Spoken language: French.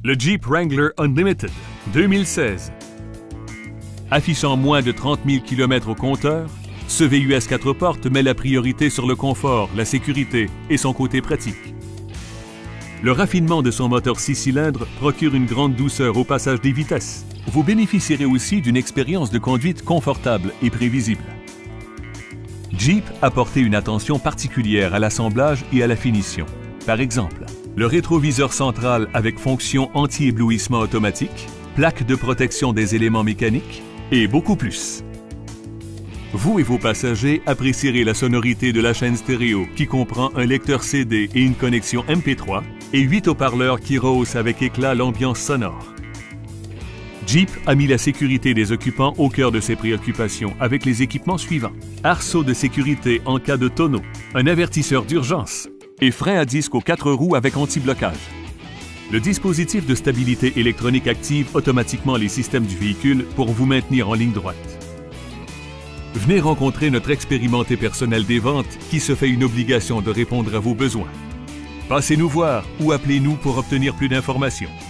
Le Jeep Wrangler Unlimited 2016. Affichant moins de 30 000 km au compteur, ce VUS 4 portes met la priorité sur le confort, la sécurité et son côté pratique. Le raffinement de son moteur 6 cylindres procure une grande douceur au passage des vitesses. Vous bénéficierez aussi d'une expérience de conduite confortable et prévisible. Jeep a porté une attention particulière à l'assemblage et à la finition. Par exemple, le rétroviseur central avec fonction anti-éblouissement automatique, plaque de protection des éléments mécaniques et beaucoup plus. Vous et vos passagers apprécierez la sonorité de la chaîne stéréo qui comprend un lecteur CD et une connexion MP3 et 8 haut-parleurs qui rehaussent avec éclat l'ambiance sonore. Jeep a mis la sécurité des occupants au cœur de ses préoccupations avec les équipements suivants. Arceau de sécurité en cas de tonneau, un avertisseur d'urgence et frein à disque aux 4 roues avec anti-blocage. Le dispositif de stabilité électronique active automatiquement les systèmes du véhicule pour vous maintenir en ligne droite. Venez rencontrer notre expérimenté personnel des ventes qui se fait une obligation de répondre à vos besoins. Passez nous voir ou appelez-nous pour obtenir plus d'informations.